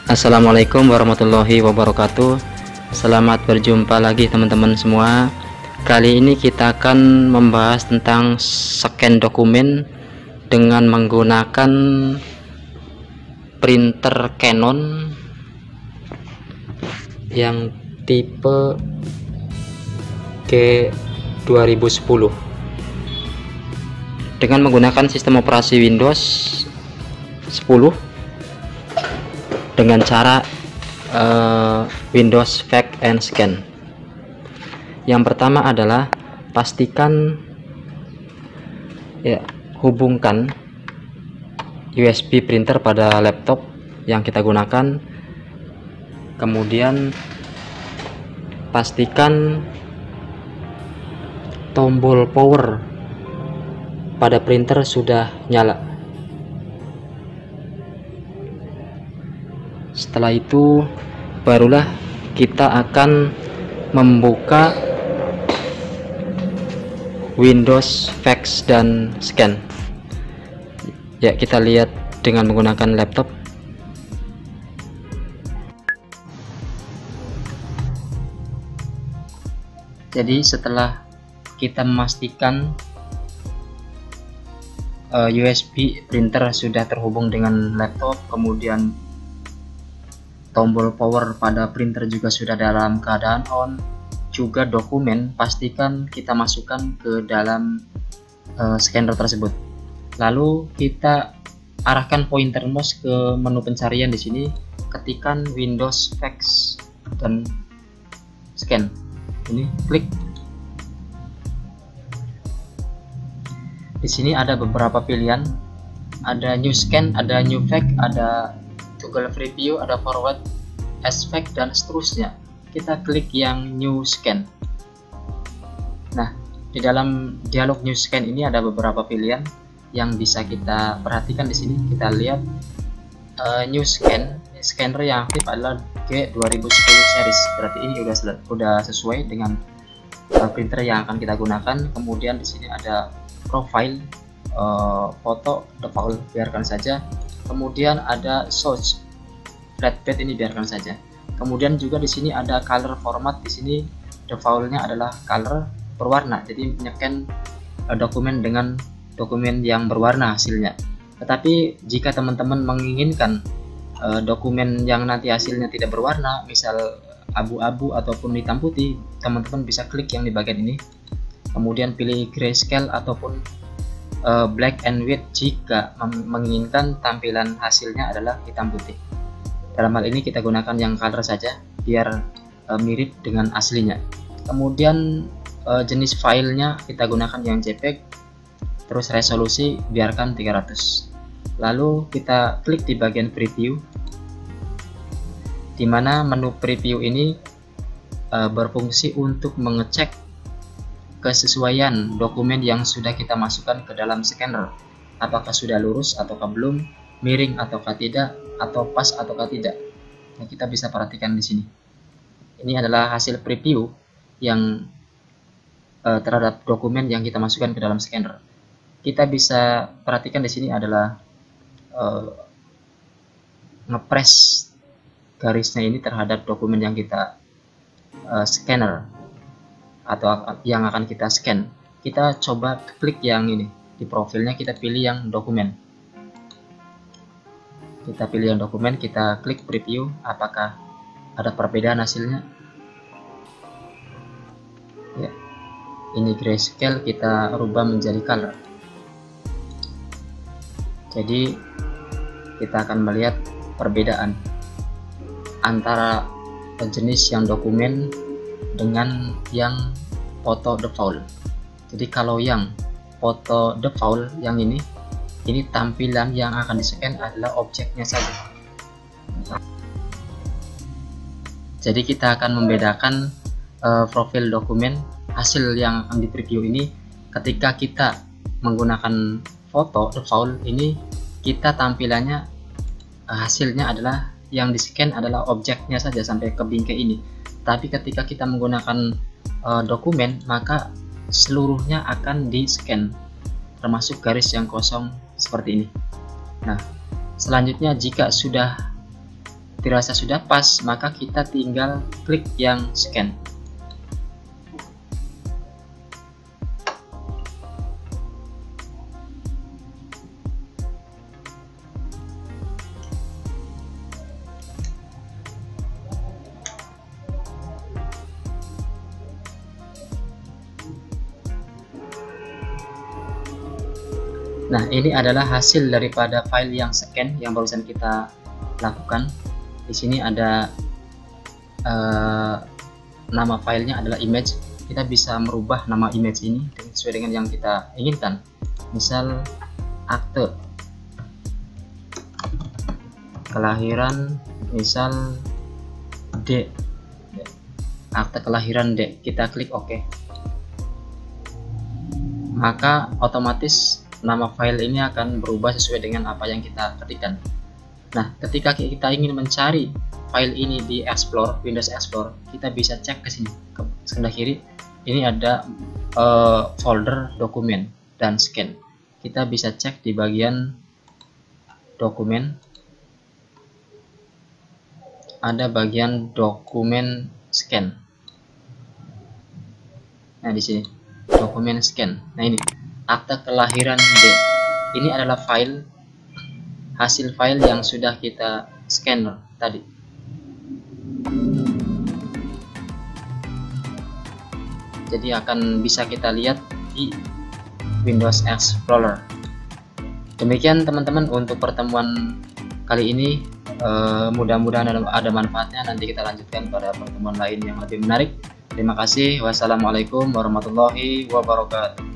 Assalamualaikum warahmatullahi wabarakatuh. Selamat berjumpa lagi teman-teman semua. Kali ini kita akan membahas tentang scan dokumen dengan menggunakan printer Canon yang tipe G2010 dengan menggunakan sistem operasi Windows 10 dengan cara Windows Fax and Scan. Yang pertama adalah pastikan hubungkan USB printer pada laptop yang kita gunakan, kemudian pastikan tombol power pada printer sudah nyala. Setelah itu barulah kita akan membuka Windows Fax dan Scan. Ya, kita lihat dengan menggunakan laptop. Jadi setelah kita memastikan USB printer sudah terhubung dengan laptop, kemudian tombol power pada printer juga sudah dalam keadaan on, juga dokumen pastikan kita masukkan ke dalam scanner tersebut. Lalu kita arahkan pointer mouse ke menu pencarian di sini, ketikkan Windows Fax dan Scan. Ini klik. Di sini ada beberapa pilihan, ada New Scan, ada New Fax, ada Google Preview, ada Forward, Aspect, dan seterusnya. Kita klik yang New Scan. Nah, di dalam dialog New Scan ini ada beberapa pilihan yang bisa kita perhatikan di sini. Kita lihat New Scan, scanner yang aktif adalah G2010 series. Berarti ini udah sesuai dengan printer yang akan kita gunakan. Kemudian di sini ada profile, foto, default, biarkan saja. Kemudian ada source flatbed, ini biarkan saja. Kemudian juga di sini ada color format. Di sini defaultnya adalah color berwarna, jadi menyekan dokumen dengan dokumen yang berwarna hasilnya. Tetapi jika teman-teman menginginkan dokumen yang nanti hasilnya tidak berwarna, misal abu-abu ataupun hitam putih, teman-teman bisa klik yang di bagian ini, kemudian pilih grayscale ataupun black and white jika menginginkan tampilan hasilnya adalah hitam putih. Dalam hal ini kita gunakan yang color saja biar mirip dengan aslinya. Kemudian jenis filenya kita gunakan yang JPEG, terus resolusi biarkan 300. Lalu kita klik di bagian preview, di mana menu preview ini berfungsi untuk mengecek kesesuaian dokumen yang sudah kita masukkan ke dalam scanner, apakah sudah lurus ataukah belum, miring ataukah tidak, atau pas ataukah tidak. Nah, kita bisa perhatikan di sini. Ini adalah hasil preview yang terhadap dokumen yang kita masukkan ke dalam scanner. Kita bisa perhatikan di sini adalah ngepress garisnya ini terhadap dokumen yang kita scanner atau yang akan kita scan. Kita coba klik yang ini, di profilnya kita pilih yang dokumen. Kita pilih yang dokumen, kita klik preview, apakah ada perbedaan hasilnya. Ya, ini grayscale kita rubah menjadi color. Jadi kita akan melihat perbedaan antara jenis yang dokumen dengan yang foto default. Jadi kalau yang foto default yang ini tampilan yang akan di-scan adalah objeknya saja. Jadi kita akan membedakan profil dokumen hasil yang akan di preview ini. Ketika kita menggunakan foto default ini, kita tampilannya hasilnya adalah yang di-scan adalah objeknya saja sampai ke bingkai ini. Tapi ketika kita menggunakan dokumen, maka seluruhnya akan di-scan, termasuk garis yang kosong seperti ini. Nah, selanjutnya jika sudah dirasa sudah pas, maka kita tinggal klik yang scan. Nah, ini adalah hasil daripada file yang scan yang barusan kita lakukan. Di sini ada nama filenya adalah image. Kita bisa merubah nama image ini sesuai dengan yang kita inginkan. Misal akte kelahiran, misal D, akte kelahiran D. Kita klik OK. Maka otomatis nama file ini akan berubah sesuai dengan apa yang kita ketikkan. Nah, ketika kita ingin mencari file ini di Explore, Windows Explorer, kita bisa cek ke sini, ke sebelah kiri. Ini ada folder dokumen dan scan. Kita bisa cek di bagian dokumen, ada bagian dokumen scan. Nah, di sini dokumen scan. Nah, ini akte kelahiran D. Ini adalah file, hasil file yang sudah kita scan tadi. Jadi akan bisa kita lihat di Windows Explorer. Demikian teman-teman untuk pertemuan kali ini. Mudah-mudahan ada manfaatnya. Nanti kita lanjutkan pada pertemuan lain yang lebih menarik. Terima kasih. Wassalamualaikum warahmatullahi wabarakatuh.